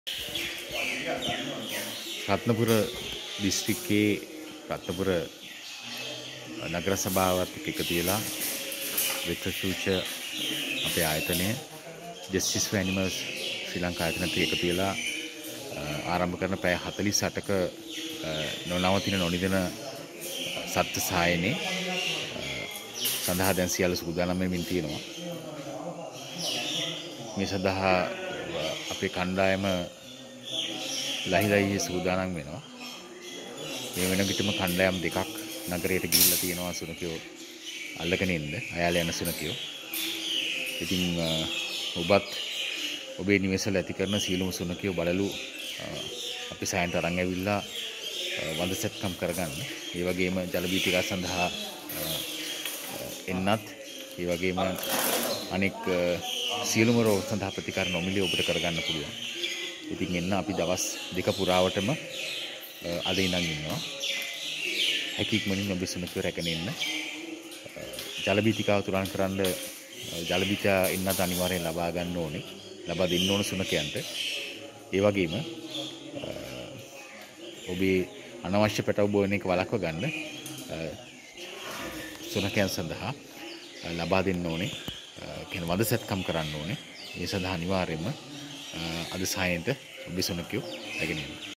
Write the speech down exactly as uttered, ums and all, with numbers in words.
රත්නපුර දිස්ත්‍රික්කයේ රත්නපුර නගර සභාවත් එක්ක එකතු වෙලා විත්‍රසූච අපේ ආයතනය justice for animals Sri Lanka ආයතනයට එකතු වෙලා ආරම්භ කරන පැය හතළිස් අටක නොනවතින නොනිදන සත්ත්ව සායනේ සඳහා දැන් සියල්ල සූදානම් වෙමින් තියෙනවා. මේ සඳහා අපේ කණ්ඩායම ලහිලහි සූදානම් වෙනවා. මේ වෙන විටම කණ්ඩායම් දෙකක් නගරයට ගිහිල්ලා තියෙනවා සුනකයෝ අල්ලගෙන ඉන්න අයාල යන සුනකයෝ. ඉතින් ඔබත් ඔබේ නිවෙස්වල ඇති කරන සීලම සුනකයෝ බලලු අපි සායන්ට අරන් ඇවිල්ලා වඳසැත්කම් කරගන්න. ඒ වගේම ජල බීතිකා සඳහා එන්නත් ඒ වගේම අනෙක් සියලුම රෝග සඳහා ප්‍රතිකාර නොමිලේ ඔබට කරගන්න පුළුවන්. ඉතින් එන්න අපි දවස් දෙක පුරාවටම අද ඉඳන් ඉන්නවා. හැකියක්මනින් ඔබ සුනකයෝ රැකගෙන ඉන්න. ජල බීතිකාව තුරන් කරන්න ජල බීතිකා එන්නත් අනිවාර්යෙන් ලබා ගන්න ඕනේ. ලබා දෙන්න ඕන සුනකයන්ට. ඒ වගේම ඔබේ අනවශ්‍ය පැටව බොන එක වළක්ව ගන්න සුනකයන් සඳහා ලබා දෙන්න ඕනේ. කියන වදසැත්කම් කරන්න ඕනේ. ඒ සඳහා අනිවාර්යයෙන්ම අද සායන්ට ඔබේ සුනකයෝ රැගෙන ඉන්න.